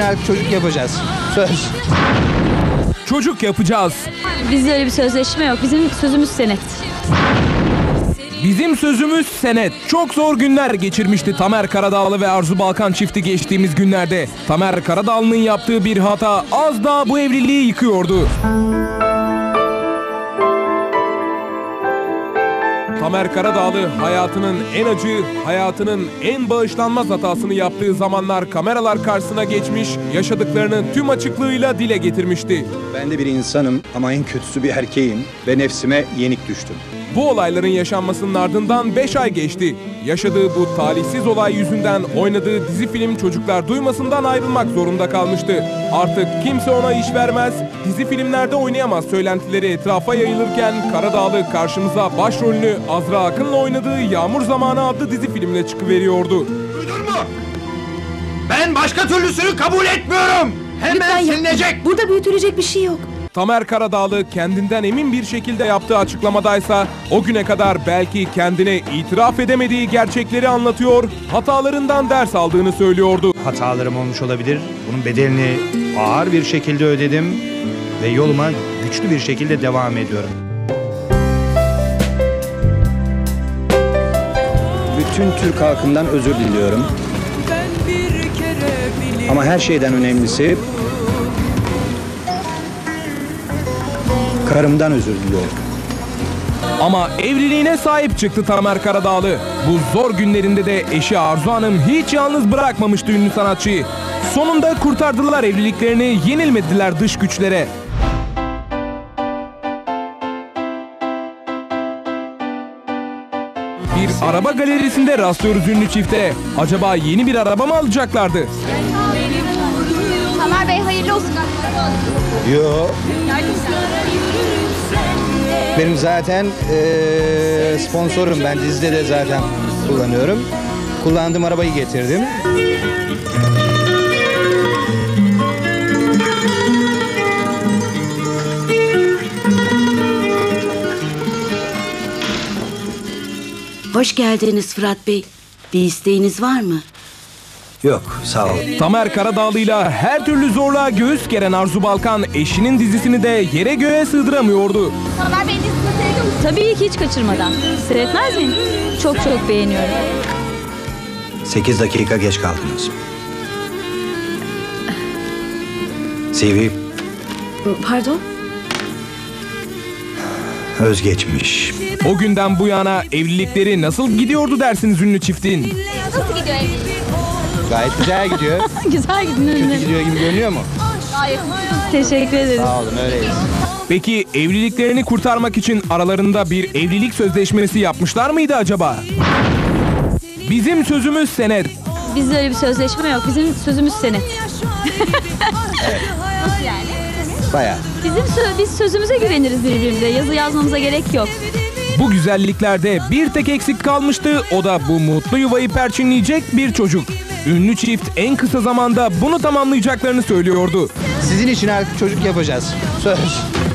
artık çocuk yapacağız. Söz. Çocuk yapacağız. Bizde öyle bir sözleşme yok. Bizim sözümüz senet. Bizim sözümüz senet. Çok zor günler geçirmişti Tamer Karadağlı ve Arzu Balkan çifti geçtiğimiz günlerde. Tamer Karadağlı'nın yaptığı bir hata az daha bu evliliği yıkıyordu. Tamer Karadağlı hayatının en acı, hayatının en bağışlanmaz hatasını yaptığı zamanlar kameralar karşısına geçmiş, yaşadıklarını tüm açıklığıyla dile getirmişti. Ben de bir insanım ama en kötüsü bir erkeğim ve nefsime yenik düştüm. Bu olayların yaşanmasının ardından 5 ay geçti. Yaşadığı bu talihsiz olay yüzünden oynadığı dizi film Çocuklar Duymasın'dan ayrılmak zorunda kalmıştı. Artık kimse ona iş vermez, dizi filmlerde oynayamaz söylentileri etrafa yayılırken Karadağlı karşımıza başrolünü Azra Akın'la oynadığı Yağmur Zamanı adlı dizi filmle çıkıveriyordu. Duydun mu? Ben başka türlüsünü kabul etmiyorum. Hemen silinecek. Burada büyütülecek bir şey yok. Tamer Karadağlı kendinden emin bir şekilde yaptığı açıklamadaysa o güne kadar belki kendine itiraf edemediği gerçekleri anlatıyor, hatalarından ders aldığını söylüyordu. Hatalarım olmuş olabilir. Bunun bedelini ağır bir şekilde ödedim ve yoluma güçlü bir şekilde devam ediyorum. Bütün Türk halkından özür diliyorum. Ama her şeyden önemlisi karımdan özür diliyorum. Ama evliliğine sahip çıktı Tamer Karadağlı. Bu zor günlerinde de eşi Arzu Hanım hiç yalnız bırakmamıştı ünlü sanatçıyı. Sonunda kurtardılar evliliklerini, yenilmediler dış güçlere. Bir araba galerisinde rastlıyoruz ünlü çifte. Acaba yeni bir araba mı alacaklardı? Tamer Bey hayırlı olsun. Yo. Benim zaten sponsorum. Ben dizide de zaten kullanıyorum. Kullandığım arabayı getirdim. Hoş geldiniz Fırat Bey. Bir isteğiniz var mı? Yok, sağ ol. Tamer Karadağlı'yla her türlü zorluğa göğüs geren Arzu Balkan eşinin dizisini de yere göğe sığdıramıyordu. Tamer Bey dizisini seyrediyor musun? Tabii ki hiç kaçırmadan. Seyretmez miyim? Çok beğeniyorum. 8 dakika geç kaldınız. CV Pardon? özgeçmiş. O günden bu yana evlilikleri nasıl gidiyordu dersiniz ünlü çiftin? Nasıl gidiyor evlilik? Gayet güzel gidiyor. Güzel gidiyor. Kötü gidiyor gibi görünüyor mu? Gayet. Teşekkür ederim. Sağ olun, öyleyiz. Peki evliliklerini kurtarmak için aralarında bir evlilik sözleşmesi yapmışlar mıydı acaba? Bizim sözümüz senet. Bizde öyle bir sözleşme yok. Bizim sözümüz senet. Evet. Nasıl yani? Bayağı. Biz sözümüze güveniriz birbirimize. Yazı yazmamıza gerek yok. Bu güzelliklerde bir tek eksik kalmıştı, o da bu mutlu yuvayı perçinleyecek bir çocuk. Ünlü çift en kısa zamanda bunu tamamlayacaklarını söylüyordu. Sizin için artık çocuk yapacağız. Söz.